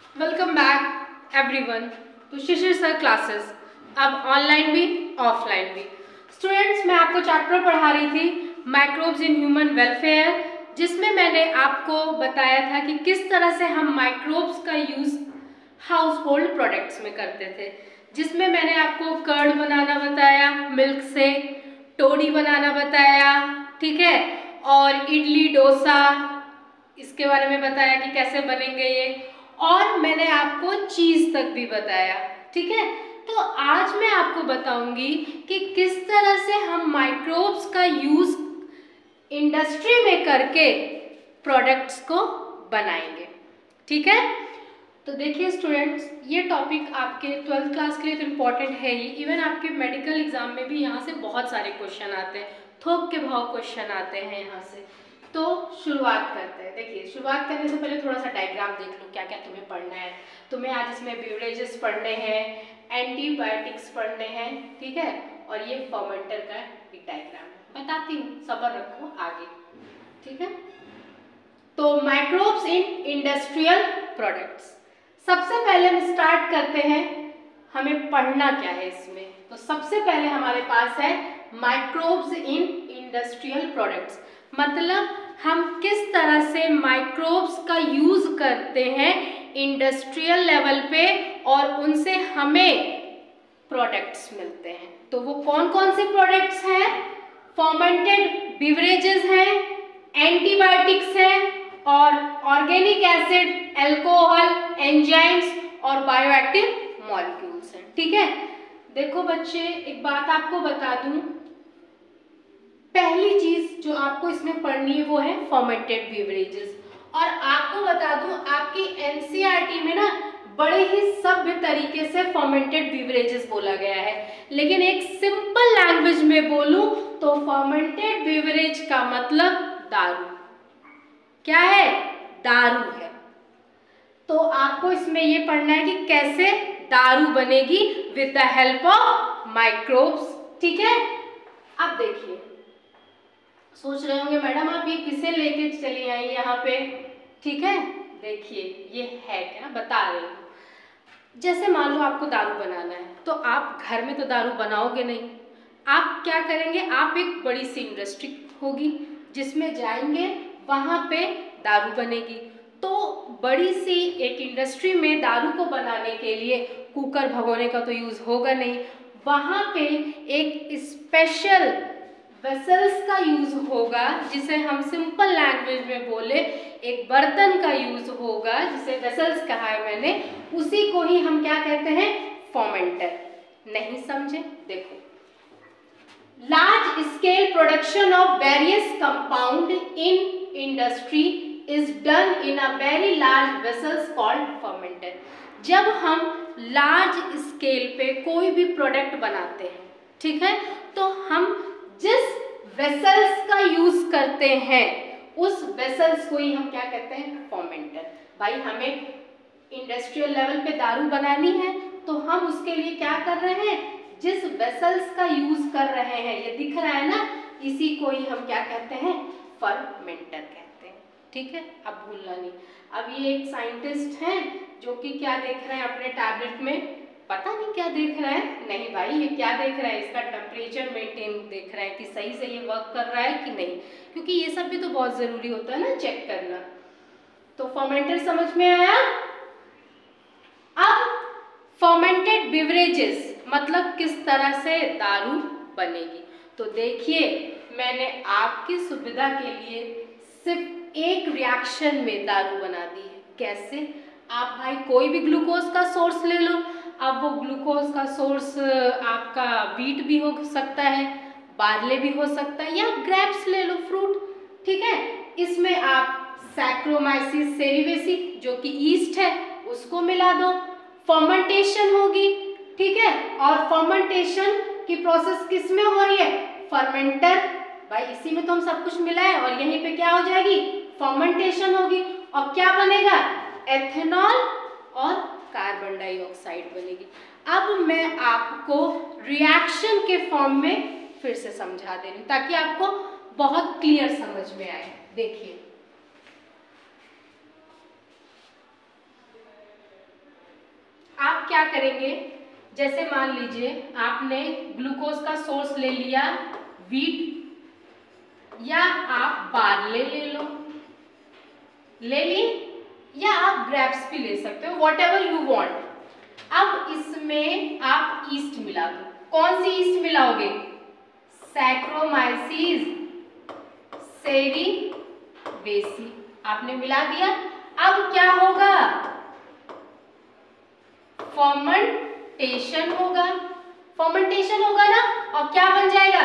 Welcome back everyone to Shishir sir classes. अब online भी offline भी। स्टूडेंट्स, मैं आपको चैप्टर पढ़ा रही थी माइक्रोब्स इन ह्यूमन वेलफेयर, जिसमें मैंने आपको बताया था कि किस तरह से हम माइक्रोब्स का यूज़ हाउस होल्ड प्रोडक्ट्स में करते थे, जिसमें मैंने आपको कर्ड बनाना बताया मिल्क से, टोडी बनाना बताया, ठीक है, और इडली डोसा इसके बारे में बताया कि कैसे बनेंगे ये, और मैंने आपको चीज़ तक भी बताया, ठीक है। तो आज मैं आपको बताऊंगी कि किस तरह से हम माइक्रोब्स का यूज़ इंडस्ट्री में करके प्रोडक्ट्स को बनाएंगे, ठीक है। तो देखिए स्टूडेंट्स, ये टॉपिक आपके 12th क्लास के लिए तो इम्पॉर्टेंट है ही, इवन आपके मेडिकल एग्जाम में भी यहाँ से बहुत सारे क्वेश्चन आते हैं, थोक के भाव क्वेश्चन आते हैं यहाँ से। तो शुरुआत करते हैं। देखिए, शुरुआत करने से पहले थोड़ा सा डायग्राम देख लो, क्या क्या तुम्हें पढ़ना है। तुम्हें आज इसमें बेवरेजेस पढ़ने हैं, एंटीबायोटिक्स पढ़ने हैं, ठीक है, और ये फर्मेंटर का एक डायग्राम है। बताती हूँ, सब्र रखो आगे, ठीक है। तो माइक्रोब्स इन इंडस्ट्रियल प्रोडक्ट्स, सबसे पहले हम स्टार्ट करते हैं, हमें पढ़ना क्या है इसमें। तो सबसे पहले हमारे पास है माइक्रोब्स इन इंडस्ट्रियल प्रोडक्ट्स, मतलब हम किस तरह से माइक्रोब्स का यूज करते हैं इंडस्ट्रियल लेवल पे और उनसे हमें प्रोडक्ट्स मिलते हैं। तो वो कौन कौन से प्रोडक्ट्स हैं? फर्मेंटेड बिवरेजेस हैं, एंटीबायोटिक्स हैं, और ऑर्गेनिक एसिड, अल्कोहल, एंजाइम्स और बायोएक्टिव मॉलिक्यूल्स हैं, ठीक है। देखो बच्चे, एक बात आपको बता दूं, पहली चीज जो आपको इसमें पढ़नी है वो है फर्मेंटेड बिवरेजेस। और आपको बता दूं, आपकी एनसीईआरटी में ना बड़े ही सभ्य तरीके से फर्मेंटेड बिवरेजेस बोला गया है, लेकिन एक सिंपल लैंग्वेज में बोलूं तो फर्मेंटेड बिवरेज का मतलब दारू। क्या है? दारू है। तो आपको इसमें ये पढ़ना है कि कैसे दारू बनेगी with the help of microbes, ठीक है। अब देखिए, सोच रहे होंगे मैडम आप ये किसे लेके चली आई यहाँ पे, ठीक है। देखिए ये है क्या, बता रही हूँ। जैसे मान लो आपको दारू बनाना है, तो आप घर में तो दारू बनाओगे नहीं, आप क्या करेंगे, आप एक बड़ी सी इंडस्ट्री होगी जिसमें जाएंगे, वहाँ पे दारू बनेगी। तो बड़ी सी एक इंडस्ट्री में दारू को बनाने के लिए कुकर भगोने का तो यूज़ होगा नहीं, वहाँ पे एक स्पेशल वेसल्स का यूज होगा, जिसे हम सिंपल लैंग्वेज में बोले एक बर्तन का यूज होगा, जिसे वेसल्स कहा है मैंने, उसी को ही हम क्या कहते हैं? फर्मेंटर। नहीं समझे? देखो, large scale production of various compound in industry is done in a very large vessels called fermenter. जब हम लार्ज स्केल पे कोई भी प्रोडक्ट बनाते हैं, ठीक है, तो हम जिस वेसल्स का यूज करते हैं उस वेसल्स को ही हम क्या कहते हैं? फर्मेंटर। भाई हमें इंडस्ट्रियल लेवल पे दारू बनानी है, तो हम उसके लिए क्या कर रहे हैं? जिस वेसल्स का यूज कर रहे हैं, ये दिख रहा है ना, इसी को ही हम क्या कहते हैं? फर्मेंटर कहते हैं, ठीक है। अब भूलना नहीं। अब ये एक साइंटिस्ट हैं जो कि क्या देख रहे हैं अपने टैबलेट में, पता नहीं क्या देख रहा है। नहीं भाई, ये क्या देख रहा है? इसका टेम्परेचर मेंटेन देख रहा है कि सही से ये वर्क कर रहा है कि नहीं, क्योंकि ये सब भी तो बहुत जरूरी होता है ना चेक करना। तो फर्मेंटर समझ में आया। अब फर्मेंटेड बिवरेजेस मतलब किस तरह से दारू बनेगी। तो देखिए, मैंने आपकी सुविधा के लिए सिर्फ एक रिएक्शन में दारू बना दी है। कैसे? आप भाई कोई भी ग्लूकोज का सोर्स ले लो। अब वो ग्लूकोज का सोर्स आपका वीट भी हो सकता है, बार्ले भी हो सकता है, या ग्रेप्स ले लो, फ्रूट, ठीक है। इसमें आप सैक्रोमाइसिस सेरिवेसी जो कि ईस्ट है उसको मिला दो, फर्मेंटेशन होगी, ठीक है। और फर्मेंटेशन की प्रोसेस किस में हो रही है? फर्मेंटर। भाई इसी में तो हम सब कुछ मिला है, और यहीं पे क्या हो जाएगी? फर्मेंटेशन होगी, और क्या बनेगा? एथेनॉल और कार्बन डाइऑक्साइड बनेगी। अब मैं आपको रिएक्शन के फॉर्म में फिर से समझा दे रही हूँ ताकि आपको बहुत क्लियर समझ में आए। देखिए, क्या करेंगे, जैसे मान लीजिए आपने ग्लूकोज का सोर्स ले लिया वीट, या आप बार्ले ले लो, ले ली, या आप ग्रेप्स भी ले सकते हो, वॉट एवर यू वॉन्ट। अब इसमें आप ईस्ट मिला दो। कौन सी ईस्ट मिलाओगे? सैक्रोमाइसिस सेरीवेसी आपने मिला दिया। अब क्या होगा? फर्मेंटेशन होगा। फर्मेंटेशन होगा ना, और क्या बन जाएगा?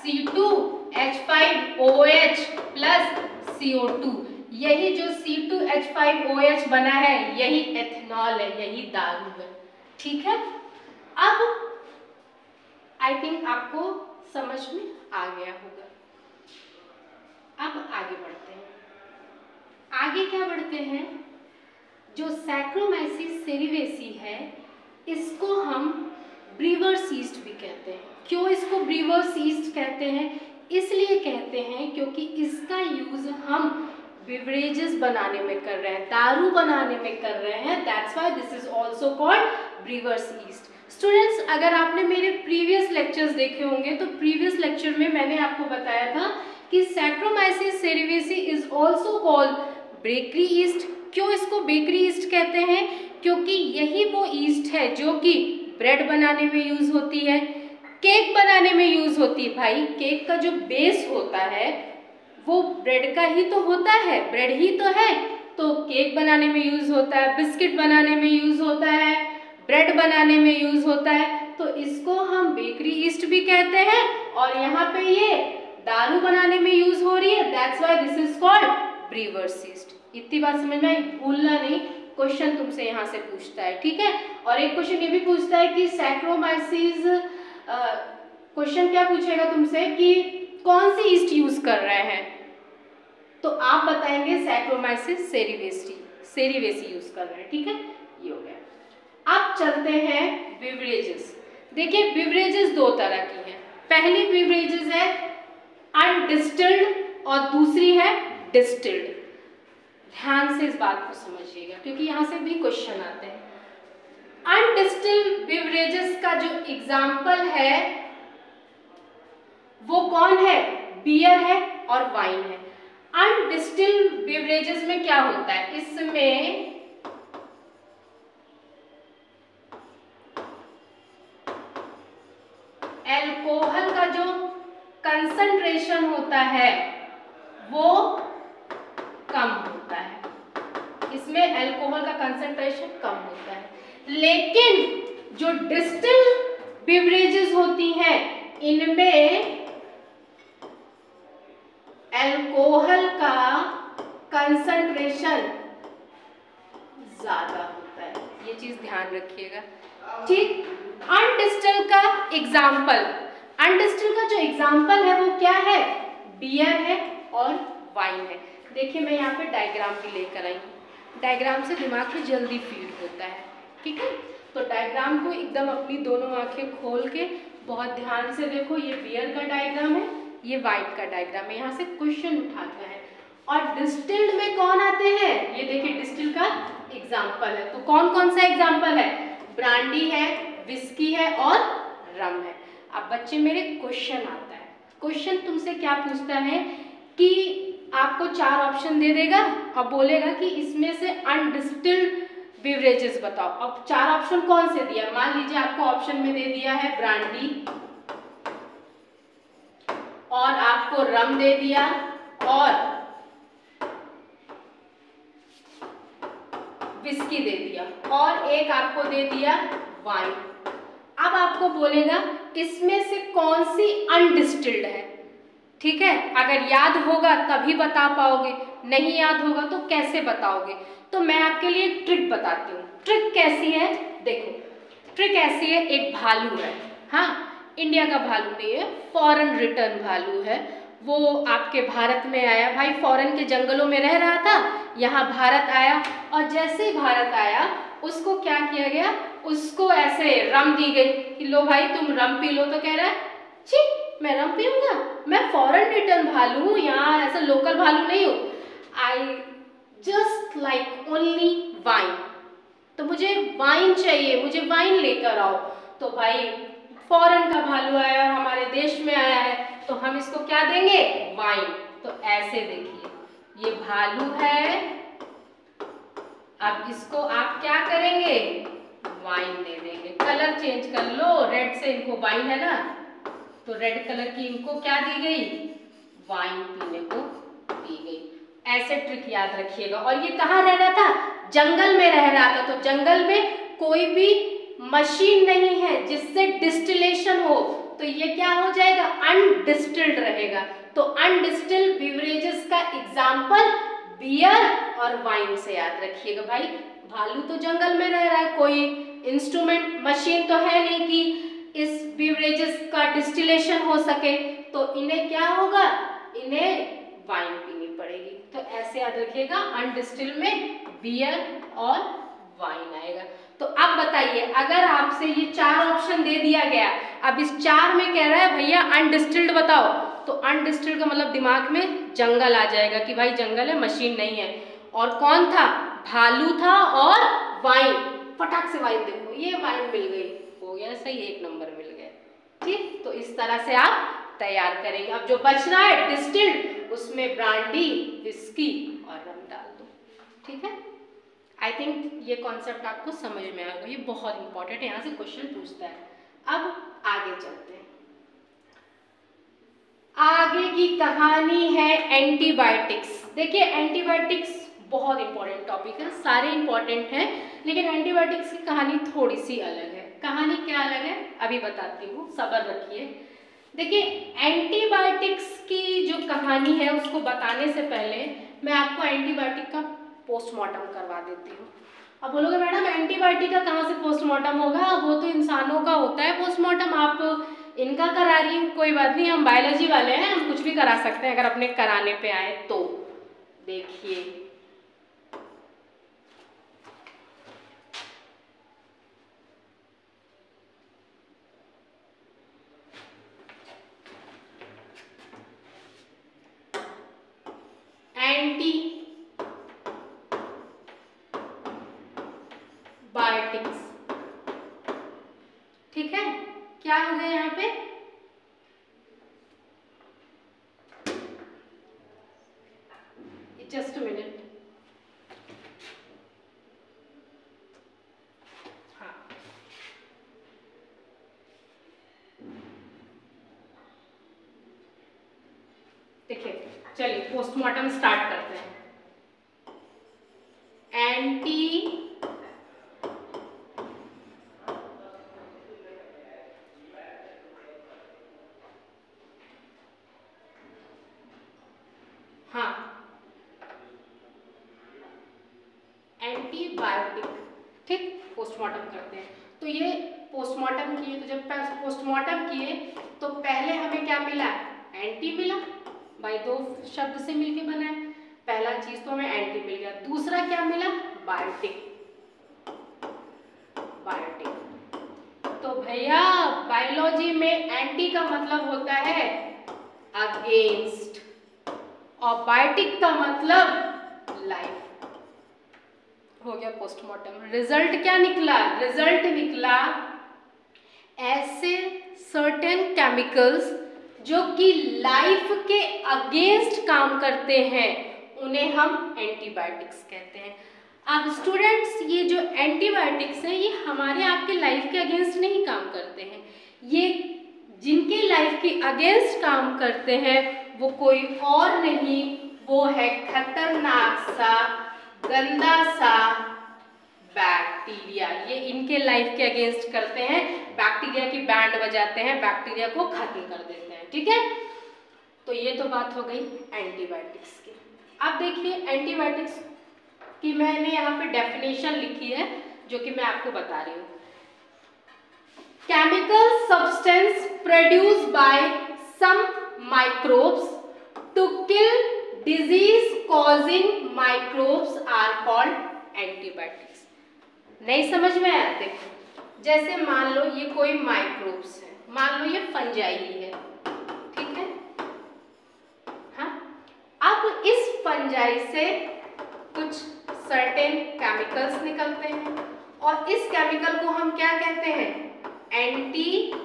C2H5OH plus CO2। यही जो C2H5OH बना है यही एथेनॉल है, यही दारू है। ठीक है, अब आई थिंक आपको समझ में आ गया होगा। अब आगे बढ़ते हैं। आगे क्या बढ़ते हैं? जो सैक्रोमाइसिस सेरीवेसी है इसको हम ब्रीवर्स ईस्ट भी कहते हैं। क्यों इसको ब्रीवर्स ईस्ट कहते हैं? इसलिए कहते हैं क्योंकि इसका यूज हम बेवरेजेस बनाने में कर रहे हैं, दारू बनाने में कर रहे हैं। That's why this is also called brewer's yeast. Students, अगर आपने मेरे प्रीवियस लेक्चर्स देखे होंगे तो प्रीवियस लेक्चर में मैंने आपको बताया था कि saccharomyces cerevisiae is also called bakery yeast. क्यों इसको बेकरी ईस्ट कहते हैं? क्योंकि यही वो ईस्ट है जो कि ब्रेड बनाने में यूज होती है, केक बनाने में यूज होती है। भाई, केक का जो बेस होता है वो ब्रेड का ही तो होता है, ब्रेड ही तो है, तो केक बनाने में यूज होता है, बिस्किट बनाने में यूज होता है, ब्रेड बनाने में यूज होता है। तो इसको हम बेकरी ईस्ट भी कहते हैं, और यहाँ पे ये दारू बनाने में यूज हो रही है। That's why this is called brewer's yeast. इतनी बात समझ में आई? भूलना नहीं, क्वेश्चन तुमसे यहाँ से पूछता है। ठीक है, और एक क्वेश्चन ये भी पूछता है कि सैक्रोमाइसिस, क्वेश्चन क्या पूछेगा तुमसे कि कौन सी ईस्ट यूज कर रहे हैं, तो आप बताएंगे सैक्रोमाइसिस सेरीवेसी यूज कर रहे हैं। ठीक है, ये हो गया। अब चलते हैं बिवरेजेस। देखिए, बिवरेजेस दो तरह की हैं। पहली बिवरेजेस है अनडिस्टिल्ड और दूसरी है डिस्टिल्ड। ध्यान से इस बात को समझिएगा क्योंकि यहाँ से भी क्वेश्चन आते हैं। अनडिस्टिल्ड बिवरेजेस का जो एग्जाम्पल है वो कौन है? बियर है और वाइन है। अनडिस्टिल्ड बिवरेजेस में क्या होता है? इसमें अल्कोहल का जो कंसंट्रेशन होता है वो कम होता है। इसमें अल्कोहल का कंसंट्रेशन कम होता है, लेकिन जो डिस्टिल्ड बिवरेजेस होती हैं इनमें अल्कोहल का कंसंट्रेशन ज्यादा होता है। ये चीज ध्यान रखिएगा। ठीक, अनडिस्टिल्ड का एग्जाम्पल, अनडिस्टिल्ड का जो एग्जाम्पल है वो क्या है? बियर है और वाइन है। देखिए, मैं यहाँ पे डायग्राम भी लेकर आई हूँ। डायग्राम से दिमाग में जल्दी फीड होता है। ठीक है, तो डायग्राम को एकदम अपनी दोनों आंखें खोल के बहुत ध्यान से देखो। ये बियर का डायग्राम है, ये वाइन का डायग्राम है। यहाँ से क्वेश्चन उठाता है। और डिस्टिल्ड में कौन आते हैं? ये देखिए, डिस्टिल्ड का एग्जाम्पल है। तो कौन कौन सा एग्जाम्पल है? ब्रांडी है, विस्की है और रम है। अब बच्चे मेरे क्वेश्चन आता है। क्वेश्चन तुमसे क्या पूछता है कि आपको 4 ऑप्शन दे देगा और बोलेगा कि इसमें से अनडिस्टिल्ड बिवरेजेस बताओ। अब 4 ऑप्शन कौन से दिया? मान लीजिए आपको ऑप्शन में दे दिया है ब्रांडी, और आपको रम दे दिया, और विस्की दे दिया, और एक आपको दे दिया वाइन। अब आपको बोलेगा इसमें से कौन सी अनडिस्टिल्ड है। ठीक है, अगर याद होगा तभी बता पाओगे, नहीं याद होगा तो कैसे बताओगे? तो मैं आपके लिए ट्रिक बताती हूँ। ट्रिक कैसी है? देखो, ट्रिक ऐसी है, एक भालू है, हाँ, इंडिया का भालू नहीं है, फॉरेन रिटर्न भालू है। वो आपके भारत में आया, भाई फॉरेन के जंगलों में रह रहा था, यहाँ भारत आया, और जैसे ही भारत आया उसको क्या किया गया? उसको ऐसे रम दी गई कि लो भाई तुम रम पी लो। तो कह रहा है, छी, मैं रम पीऊंगा? मैं फॉरेन रिटर्न भालू हूँ, यहाँ ऐसा लोकल भालू नहीं हूँ। I just like only wine. तो मुझे वाइन चाहिए, मुझे वाइन लेकर आओ। तो भाई फॉरेन का भालू आया और हमारे देश में आया है, तो हम इसको क्या देंगे? वाइन। तो ऐसे देखिए, ये भालू है, अब इसको आप क्या करेंगे? वाइन दे देंगे। कलर चेंज कर लो, रेड से इनको वाइन है ना, तो रेड कलर की इनको क्या दी गई? वाइन पीने को दी गई। ऐसे ट्रिक याद रखिएगा। और ये कहाँ रह रहा था? जंगल में रह रहा था। तो जंगल में कोई भी मशीन नहीं है जिससे डिस्टिलेशन हो, तो ये क्या हो जाएगा? अनडिस्टिल्ड रहेगा। तो अनडिस्टिल्ड बिवरेजेस का एग्जाम्पल बियर और वाइन से याद रखिएगा। भाई भालू तो जंगल में रह रहा है, कोई इंस्ट्रूमेंट मशीन तो है नहीं कि इस बिवरेजेस का डिस्टिलेशन हो सके, तो इन्हें क्या होगा? इन्हें वाइन पीनी पड़ेगी। तो ऐसे याद रखिएगा, अनडिस्टिल्ड में बियर और वाइन आएगा। तो अब बताइए, अगर आपसे ये 4 ऑप्शन दे दिया गया, अब इस 4 में कह रहा है भैया अनडिस्टिल्ड बताओ, तो अनडिस्टिल्ड का मतलब दिमाग में जंगल आ जाएगा कि भाई जंगल है, मशीन नहीं है। और कौन था? भालू था और वाइन। फटाक से वाइन देखो, ये वाइन मिल गई, हो गया सही, 1 नंबर मिल गया। ठीक, तो इस तरह से आप तैयार करेंगे। अब जो बच रहा है डिस्टिल्ड, उसमें ब्रांडी, विस्की और रम डाल दो। ठीक है, आई थिंक ये कॉन्सेप्ट आपको समझ में आएगा, ये बहुत इंपॉर्टेंट है, यहाँ से क्वेश्चन पूछता है। अब आगे चलते हैं। आगे की कहानी है एंटीबायोटिक्स। देखिए एंटीबायोटिक्स बहुत इंपॉर्टेंट टॉपिक है, सारे इंपॉर्टेंट हैं, लेकिन एंटीबायोटिक्स की कहानी थोड़ी सी अलग है। कहानी क्या अलग है अभी बताती हूँ, सब्र रखिए। देखिए एंटीबायोटिक्स की जो कहानी है उसको बताने से पहले मैं आपको एंटीबायोटिक का पोस्टमार्टम करवा देती हूँ। अब बोलोगे मैडम एंटीबायोटिक का कहाँ से पोस्टमार्टम होगा, वो तो इंसानों का होता है पोस्टमार्टम, आप इनका करा रही हैं। कोई बात नहीं, हम बायोलॉजी वाले हैं, हम कुछ भी करा सकते हैं अगर अपने कराने पे आए तो। देखिए एंटीबायोटिक्स, ठीक है, क्या हो गया यहाँ पे? जस्ट मिनट, हाँ देखिए, चलिए पोस्टमार्टम स्टार्ट करते हैं। एंटीबायोटिक, ठीक, पोस्टमार्टम करते हैं। तो ये पोस्टमार्टम किए, तो जब पोस्टमार्टम किए तो पहले हमें क्या मिला? एंटी मिला, भाई 2 शब्द से मिलके बना है। पहला चीज तो हमें एंटी मिल गया। दूसरा क्या मिला? बायोटिक। बायोटिक तो भैया बायोलॉजी में एंटी का मतलब होता है अगेंस्ट और बायोटिक का मतलब लाइफ। हो गया पोस्टमार्टम। रिजल्ट क्या निकला? रिजल्ट निकला ऐसे सर्टेन केमिकल्स जो कि लाइफ के अगेंस्ट काम करते हैं, उन्हें हम एंटीबायोटिक्स कहते हैं। अब स्टूडेंट्स ये जो एंटीबायोटिक्स हैं ये हमारे आपके लाइफ के अगेंस्ट नहीं काम करते हैं, ये जिनके लाइफ के अगेंस्ट काम करते हैं वो कोई और नहीं, वो है खतरनाक सा गंदा सा बैक्टीरिया। ये इनके लाइफ के अगेंस्ट करते हैं, बैक्टीरिया की बैंड बजाते हैं, बैक्टीरिया को खत्म कर देते हैं। ठीक है, तो ये तो बात हो गई एंटीबायोटिक्स की। अब देखिए एंटीबायोटिक्स की मैंने यहाँ पे डेफिनेशन लिखी है जो कि मैं आपको बता रही हूँ। Chemical substance produce by some microbes to kill disease causing microbes are called antibiotics. नहीं समझ में आया? देखो जैसे मान लो ये कोई माइक्रोब्स है, मान लो ये फंजाई है, ठीक है, हाँ। अब इस फंजाई से कुछ सर्टेन केमिकल्स निकलते हैं और इस केमिकल को हम क्या कहते हैं? एंटीबायोटिक्स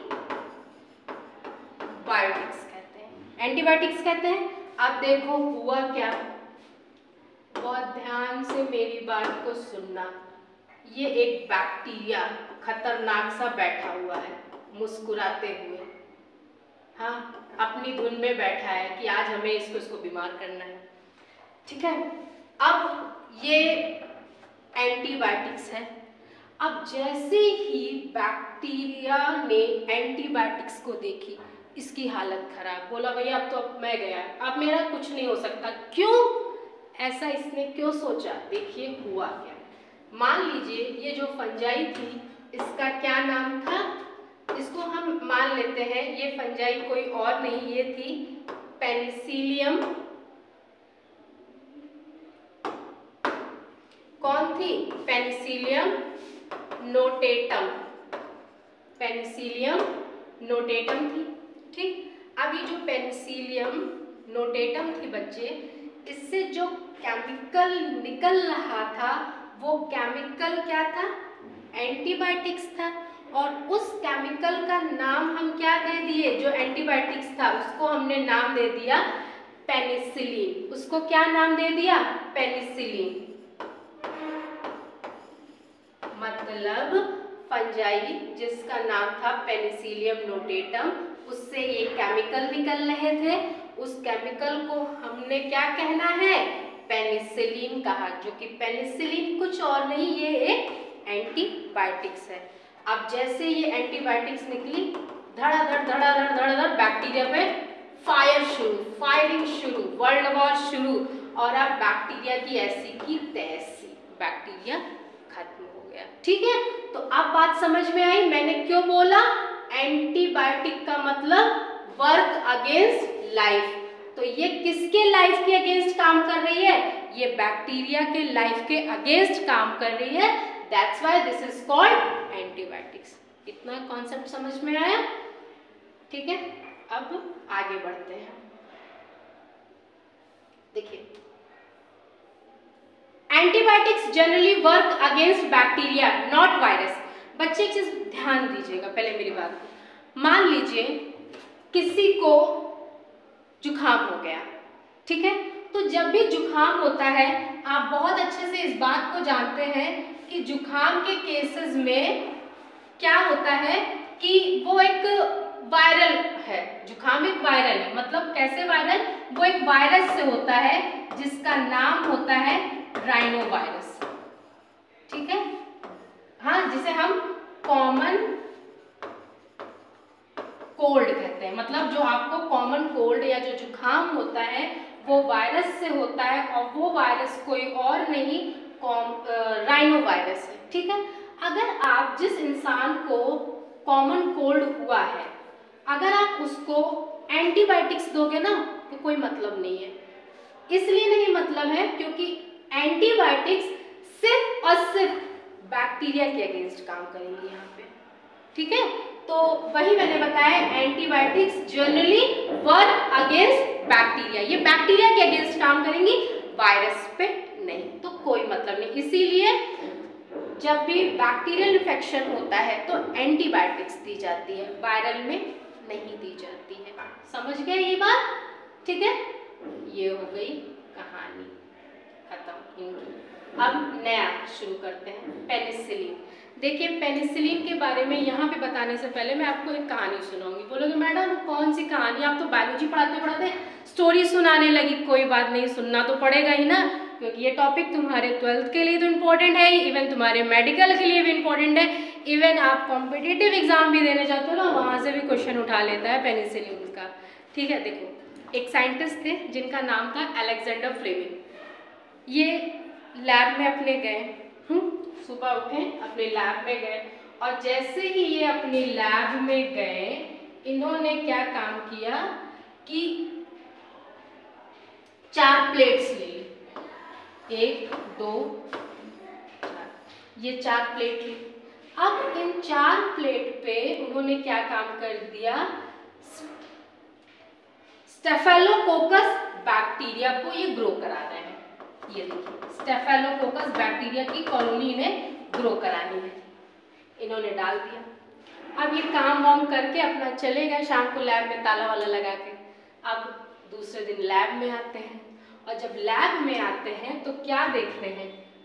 कहते हैं। एंटीबायोटिक्स कहते हैं। अब देखो हुआ क्या, बहुत ध्यान से मेरी बात को सुनना। ये एक बैक्टीरिया खतरनाक सा बैठा हुआ है मुस्कुराते हुए, हाँ अपनी धुन में बैठा है कि आज हमें इसको बीमार करना है, ठीक है। अब ये एंटीबायोटिक्स है। अब जैसे ही बैक्टीरिया ने एंटीबायोटिक्स को देखी, इसकी हालत खराब, बोला भैया अब मैं गया, अब मेरा कुछ नहीं हो सकता। क्यों ऐसा इसने क्यों सोचा? देखिए हुआ क्या। मान लीजिए ये जो फंजाई थी इसका क्या नाम था? इसको हम मान लेते हैं ये फंजाई कोई और नहीं, ये थी पेनिसिलियम। कौन थी? Penicillium notatum. पेनिसिलियम नोटेटम थी, ठीक। अब ये जो पेनिसिलियम नोटेटम थी बच्चे, इससे जो केमिकल निकल रहा था वो केमिकल क्या था? एंटीबायोटिक्स था। और उस केमिकल का नाम हम क्या दे दिए? जो एंटीबायोटिक्स था उसको हमने नाम दे दिया पेनिसिलिन। उसको क्या नाम दे दिया? पेनिसिलिन। मतलब फंजाई जिसका नाम था पेनिसिलियम नोटेटम, उससे ये केमिकल निकल रहे थे, उस केमिकल को हमने क्या कहना है? पेनिसिलिन कहा, जो कि पेनिसिलिन कुछ और नहीं, ये एक एंटीबायोटिक्स है। अब जैसे ये एंटीबायोटिक्स निकली, धड़ाधड़ बैक्टीरिया पे फायरिंग शुरू, वर्ल्ड वॉर शुरू, और अब बैक्टीरिया की ऐसी की तैसी, बैक्टीरिया खत्म हो गया, ठीक है। तो अब बात समझ में आई मैंने क्यों बोला एंटीबायोटिक का मतलब वर्क अगेंस्ट लाइफ। तो ये किसके लाइफ के अगेंस्ट काम कर रही है? ये बैक्टीरिया के लाइफ के अगेंस्ट काम कर रही है। That's why this is called antibiotics. इतना कॉन्सेप्ट समझ में आया? ठीक है, अब आगे बढ़ते हैं। देखिए, antibiotics generally work against bacteria not virus. बच्चे एक चीज ध्यान दीजिएगा पहले मेरी बात को। मान लीजिए किसी को जुकाम हो गया, ठीक है। तो जब भी जुकाम होता है, आप बहुत अच्छे से इस बात को जानते हैं कि जुकाम के केसेस में क्या होता है कि वो एक वायरल है। जुकाम एक वायरल है, मतलब कैसे वायरल? वो एक वायरस से होता है जिसका नाम होता है राइनो वायरस, ठीक है। हाँ, जिसे हम कॉमन कोल्ड कहते हैं। मतलब जो आपको कॉमन कोल्ड या जो जुकाम होता है वो वायरस से होता है, और वो वायरस कोई और नहीं राइनो वायरस है, ठीक है। अगर आप जिस इंसान को कॉमन कोल्ड हुआ है, अगर आप उसको एंटीबायोटिक्स दोगे ना तो कोई मतलब नहीं है। इसलिए नहीं मतलब है क्योंकि एंटीबायोटिक्स सिर्फ और सिर्फ बैक्टीरिया के अगेंस्ट काम करेंगे यहाँ पे, ठीक है। तो वही मैंने बताया, antibiotics generally work against bacteria. ये बैक्टीरिया के अगेंस्ट काम करेंगी, वायरस पे नहीं। तो कोई मतलब नहीं। इसीलिए जब भी बैक्टीरियल इन्फेक्शन होता है तो एंटीबायोटिक्स दी जाती है, वायरल में नहीं दी जाती है। समझ गए ये बात? ठीक है, ये हो गई कहानी खत्म इनकी। अब नया शुरू करते हैं, पेनिसिलिन। देखिए, पेनिसिलिन के बारे में यहाँ पे बताने से पहले मैं आपको एक कहानी सुनाऊंगी। बोलोगे मैडम कौन सी कहानी? आप तो बायोलॉजी पढ़ाते पढ़ाते स्टोरी सुनाने लगी। कोई बात नहीं, सुनना तो पड़ेगा ही ना, क्योंकि ये टॉपिक तुम्हारे 12th के लिए तो इम्पोर्टेंट है, इवन तुम्हारे मेडिकल के लिए भी इम्पोर्टेंट है, इवन आप कॉम्पिटिटिव एग्जाम भी देने जाते हो ना, वहाँ से भी क्वेश्चन उठा लेता है पेनिसिलिन का, ठीक है। देखो, एक साइंटिस्ट थे जिनका नाम था अलेक्जेंडर फ्लेमिंग। ये लैब में अपने गए, सुबह उठे अपने लैब में गए, और जैसे ही ये अपनी लैब में गए, इन्होंने क्या काम किया कि 4 प्लेट्स ले ली, 1 2 4, ये 4 प्लेट ली। अब इन 4 प्लेट पे उन्होंने क्या काम कर दिया? स्टेफेलोकोकस बैक्टीरिया को ये ग्रो करा रहे हैं। ये देखिए, स्टेफेलोकोकस बैक्टीरिया की कॉलोनी इन्हें ग्रो करानी है। इन्होंने डाल दिया। अब ये काम वाम करके अपना चले गए शाम को लैब में ताला वाला लगा के। अब दूसरे दिन लैब में आते हैं, और जब लैब में आते हैं तो क्या देखते हैं,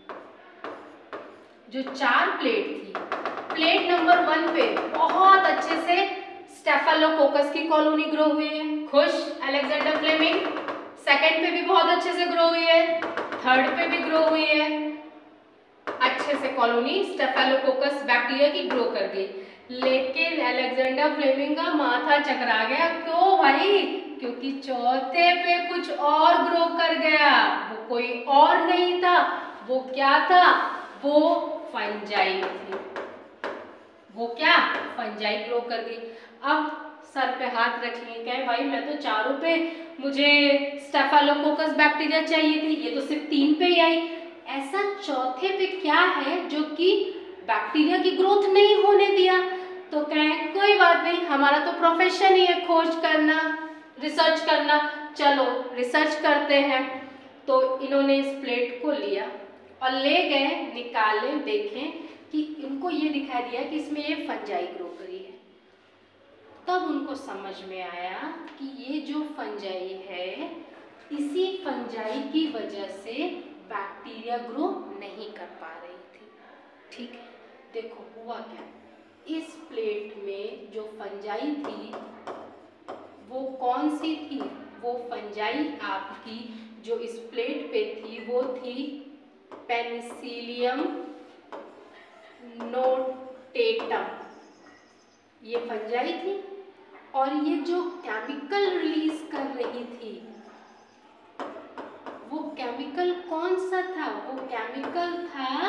जो 4 प्लेट थी, प्लेट नंबर 1 पे बहुत अच्छे से स्टेफाइलोकोकस की कॉलोनी ग्रो हुई है। खुश अलेक्जेंडर फ्लेमिंग। सेकंड पे भी बहुत अच्छे से ग्रो हुई है, थर्ड पे भी ग्रो हुई है, अच्छे से कॉलोनी स्टेफाइलोकोकस बैक्टीरिया की ग्रो कर गई। लेकिन अलेक्जेंडर फ्लेमिंग का माथा चकरा गया। क्यों भाई? क्योंकि चौथे पे कुछ और ग्रो कर गया। वो कोई और नहीं था, वो क्या था? वो फंजाई थी। वो क्या? फंजाई ग्रो कर गई। अब सर पे हाथ रख लिए, कहे भाई मैं तो 4 पे मुझे स्टेफाइलोकोकस बैक्टीरिया चाहिए थी, ये तो सिर्फ 3 पे ही आई। ऐसा चौथे पे क्या है जो कि बैक्टीरिया की ग्रोथ नहीं होने दिया? तो कहें कोई बात नहीं, हमारा तो प्रोफेशन ही है खोज करना, रिसर्च करना, चलो रिसर्च करते हैं। तो इन्होंने इस प्लेट को लिया और ले गए, निकाले, देखें कि इनको ये दिखाई दिया कि इसमें ये फंजाई ग्रो करी है। तब उनको समझ में आया कि ये जो फंजाई है, इसी फंजाई की वजह से बैक्टीरिया ग्रो नहीं कर पा रही थी। ठीक है, देखो हुआ क्या, इस प्लेट में जो फंजाई थी वो कौन सी थी? वो फंजाई आपकी जो इस प्लेट पे थी वो थी पेनिसिलियम नोटेटम। ये फंजाई थी, और ये जो केमिकल रिलीज कर रही थी वो केमिकल कौन सा था? वो केमिकल था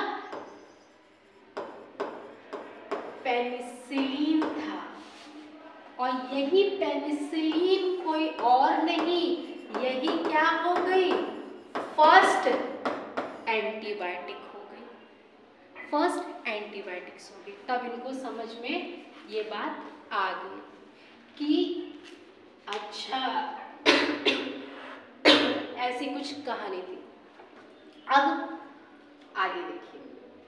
पेनिसिलिन था। और यही पेनिसिलिन कोई और नहीं, यही क्या हो गई? फर्स्ट एंटीबायोटिक हो गई। फर्स्ट एंटीबायोटिक्स हो गई। तब इनको समझ में ये बात आ गई कि अच्छा ऐसी कुछ कहानी थी। अब आगे देखिए,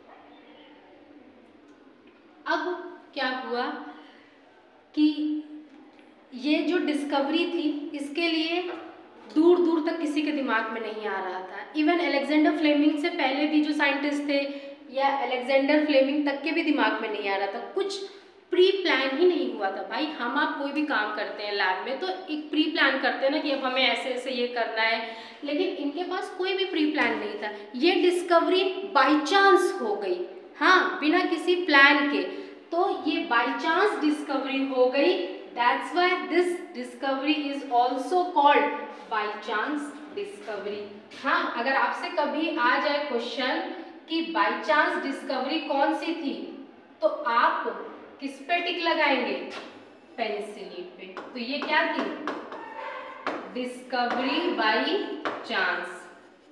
अब क्या हुआ कि ये जो डिस्कवरी थी इसके लिए दूर दूर तक किसी के दिमाग में नहीं आ रहा था। इवन अलेक्जेंडर फ्लेमिंग से पहले भी जो साइंटिस्ट थे या अलेक्जेंडर फ्लेमिंग तक के भी दिमाग में नहीं आ रहा था। कुछ प्री प्लान ही नहीं हुआ था। भाई हम आप कोई भी काम करते हैं लैब में तो एक प्री प्लान करते हैं ना कि अब हमें ऐसे ऐसे ये करना है, लेकिन इनके पास कोई भी प्री प्लान नहीं था। ये डिस्कवरी बाई चांस हो गई, हाँ, बिना किसी प्लान के। तो ये बाई चांस डिस्कवरी हो गई। That's why this discovery is also called by chance discovery. हाँ, अगर आपसे कभी आ जाए क्वेश्चन कि बाई चांस डिस्कवरी कौन सी थी, तो आप किस पे टिक लगाएंगे? पेनिसिलिन पे। तो ये क्या थी? Discovery by chance.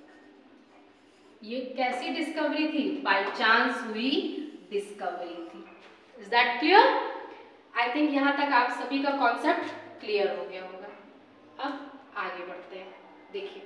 ये कैसी डिस्कवरी थी? बाई चांस हुई डिस्कवरी थी। Is that clear? I think यहां तक आप सभी का कॉन्सेप्ट क्लियर हो गया होगा। अब आगे बढ़ते हैं। देखिए,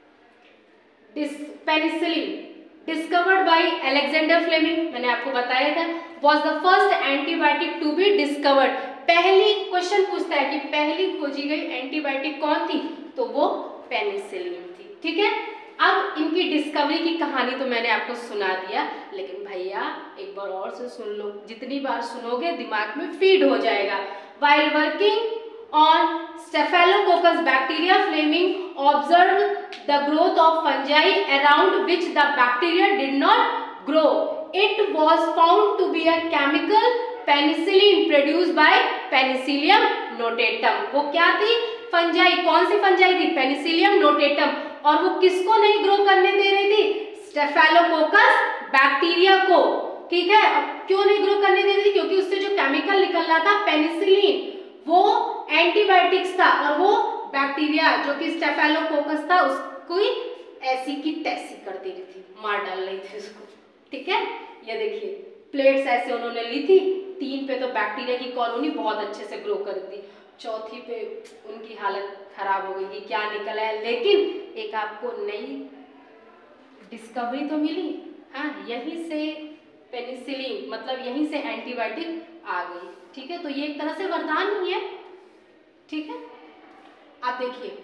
penicillin discovered by Alexander Fleming, मैंने आपको बताया था, was the first antibiotic to be discovered. पहली क्वेश्चन पूछता है कि पहली खोजी गई एंटीबायोटिक कौन थी? तो वो पेनिसिलिन थी। ठीक है, अब इनकी डिस्कवरी की कहानी तो मैंने आपको सुना दिया, लेकिन भैया एक बार और से सुन लो। जितनी बार सुनोगे दिमाग में फीड हो जाएगा। While working on Staphylococcus bacteria, Fleming observed the growth of fungi around which the bacteria did not grow. It was found to be a chemical penicillin produced by Penicillium notatum. वो क्या थी? Fungi. कौन सी fungi थी? Penicillium notatum। और वो किसको नहीं ग्रो करने दे रही थी? Staphylococcus बैक्टीरिया को। ठीक है, अब क्यों नहीं ग्रो करने दे रही थी? क्योंकि उससे जो केमिकल निकल रहा था पेनिसिलिन, वो एंटीबायोटिक्स था, और वो बैक्टीरिया जो कि स्टेफाइलोकोकस था उसको ऐसी की तैसी कर दे रही थी, मार डाल रही थी उसको। ठीक है, ये देखिए प्लेट्स ऐसे उन्होंने ली थी। 3 पे तो बैक्टीरिया की कॉलोनी बहुत अच्छे से ग्रो कर दी, चौथी पे उनकी हालत खराब हो गई कि क्या निकला है। लेकिन एक आपको नई डिस्कवरी तो मिली। हाँ, यहीं से पेनिसिलिन, मतलब यहीं से एंटीबायोटिक आ गई। ठीक है, तो ये एक तरह से वरदान ही है। ठीक है, आप देखिए,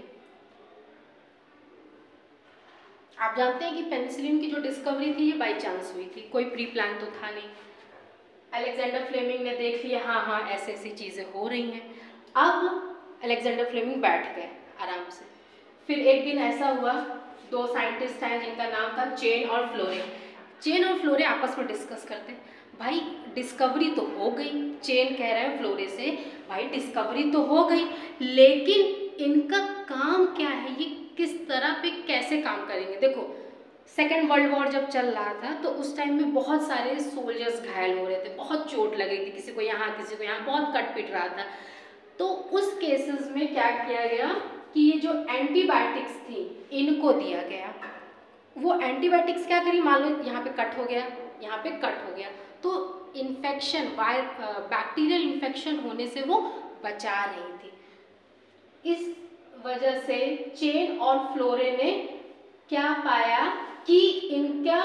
आप जानते हैं कि पेनिसिलिन की जो डिस्कवरी थी ये बाय चांस हुई थी, कोई प्री प्लान तो था नहीं। अलेक्जेंडर फ्लेमिंग ने देख लिया हाँ हाँ ऐसे ऐसी चीज़ें हो रही हैं। अब अलेक्जेंडर फ्लेमिंग बैठ गए आराम से। फिर एक दिन ऐसा हुआ, दो साइंटिस्ट हैं जिनका नाम था चेन और फ्लोरे। चेन और फ्लोरे आपस में डिस्कस करते हैं, भाई डिस्कवरी तो हो गई, चेन कह रहे हैं फ्लोरे से, भाई डिस्कवरी तो हो गई, लेकिन इनका काम क्या है, ये किस तरह पे कैसे काम करेंगे। देखो सेकेंड वर्ल्ड वॉर जब चल रहा था तो उस टाइम में बहुत सारे सोल्जर्स घायल हो रहे थे, बहुत चोट लग रही थी, किसी को यहाँ किसी को यहाँ, बहुत कट पिट रहा था। तो उस केसेस में क्या किया गया कि ये जो एंटीबायोटिक्स थी इनको दिया गया। वो एंटीबायोटिक्स क्या करी, मान लो यहाँ पे कट हो गया, यहाँ पे कट हो गया, तो इन्फेक्शन बैक्टीरियल इन्फेक्शन होने से वो बचा रही थी। इस वजह से चेन और फ्लोरे ने क्या पाया कि इनका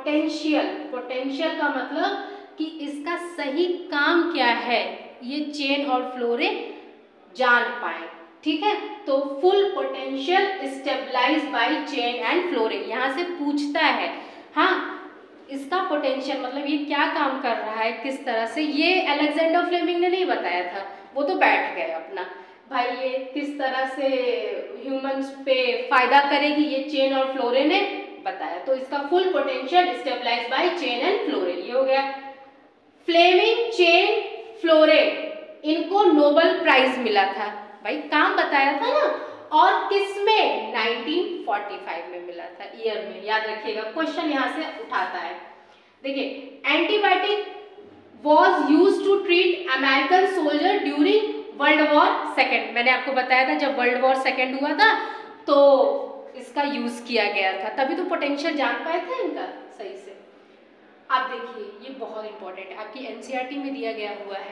पोटेंशियल का मतलब कि इसका सही काम क्या है, ये चेन और फ्लोरे जान पाए। ठीक है, तो full potential stabilize by Chain and Florey, यहाँ से पूछता है हाँ इसका पोटेंशियल मतलब ये क्या काम कर रहा है, किस तरह से, ये अलेक्जेंडर फ्लेमिंग ने नहीं बताया था, वो तो बैठ गए अपना, भाई ये किस तरह से ह्यूमंस पे फायदा करेगी, ये चेन और फ्लोरे ने बताया। तो इसका full potential stabilize by Chain and Florey, ये हो गया। फ्लेमिंग, चेन, फ्लोरे, इनको नोबेल प्राइज मिला था, भाई काम बताया था ना, और किसमें, 1945 में मिला था, ईयर में याद रखिएगा, क्वेश्चन यहाँ से उठाता है। देखिए antibiotic was use to treat American soldier during world war second, मैंने आपको बताया था जब वर्ल्ड वॉर सेकेंड हुआ था तो इसका यूज किया गया था, तभी तो पोटेंशियल जान पाए थे इनका सही से। आप देखिए ये बहुत इंपॉर्टेंट है, आपकी एनसीईआरटी में दिया गया हुआ है।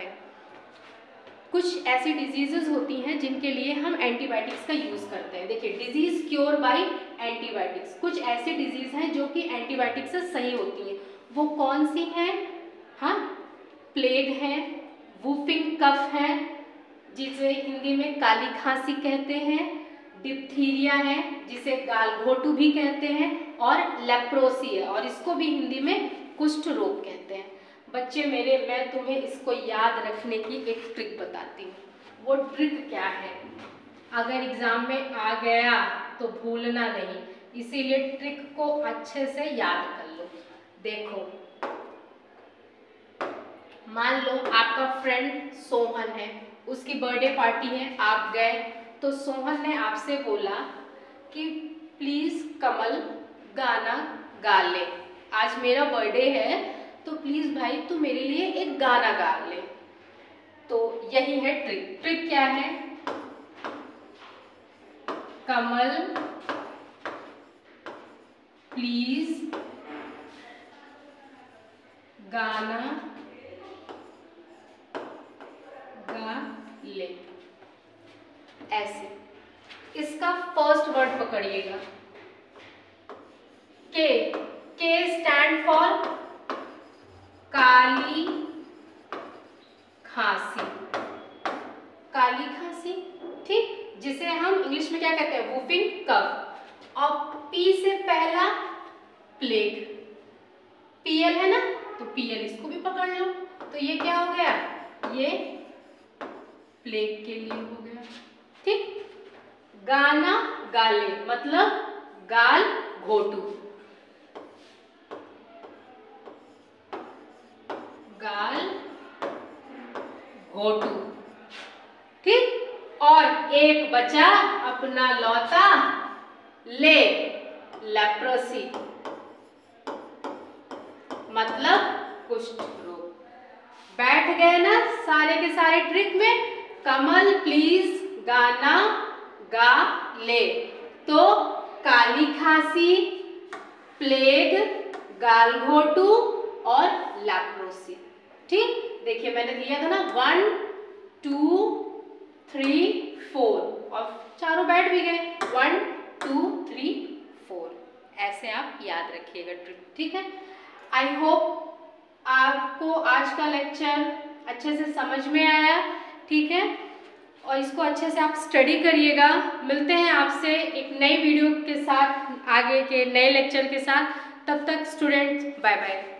कुछ ऐसी डिजीजेज होती हैं जिनके लिए हम एंटीबायोटिक्स का यूज करते हैं। देखिए डिजीज क्योर बाय एंटीबायोटिक्स, कुछ ऐसी डिजीज हैं जो कि एंटीबायोटिक्स से सही होती हैं, वो कौन सी हैं, हाँ प्लेग है, वुफिंग कफ है जिसे हिंदी में काली खांसी कहते हैं, डिप्थीरिया है जिसे गालघोटू भी कहते हैं, और लेप्रोसी है और इसको भी हिंदी में कुष्ठ रोग कहते हैं। बच्चे मेरे, मैं तुम्हें इसको याद रखने की एक ट्रिक बताती हूँ। वो ट्रिक क्या है, अगर एग्जाम में आ गया तो भूलना नहीं, इसीलिए ट्रिक को अच्छे से याद कर लो। देखो मान लो आपका फ्रेंड सोहन है, उसकी बर्थडे पार्टी है, आप गए, तो सोहन ने आपसे बोला कि प्लीज कमल गाना गा ले, आज मेरा बर्थडे है तो प्लीज भाई तू मेरे लिए एक गाना गा ले। तो यही है ट्रिक। ट्रिक क्या है, कमल प्लीज गाना गा ले, ऐसे। इसका फर्स्ट वर्ड पकड़िएगा, के स्टैंड फॉर काली खांसी, काली खांसी, ठीक, जिसे हम इंग्लिश में क्या कहते हैं, वुफिंग कफ। और पी से पहला प्लेग, पीएल है ना, तो पीएल इसको भी पकड़ लो, तो ये क्या हो गया, ये प्लेग के लिए हो गया, ठीक। गाना गाले मतलब गाल घोटू, गाल घोटू, ठीक। और एक बचा अपना लौता ले, लेप्रोसी मतलब कुष्ठ रोग। बैठ गए ना सारे के सारे ट्रिक में, कमल प्लीज गाना गा ले, तो काली खांसी, प्लेग, गालघोटू और लेप्रोसी, ठीक। देखिए मैंने दिया था ना 1 2 3 4 और चारों बैठ भी गए, 1 2 3 4, ऐसे आप याद रखिएगा ट्रिक, ठीक है। आई होप आपको आज का लेक्चर अच्छे से समझ में आया, ठीक है, और इसको अच्छे से आप स्टडी करिएगा। मिलते हैं आपसे एक नई वीडियो के साथ, आगे के नए लेक्चर के साथ। तब तक स्टूडेंट्स बाय बाय।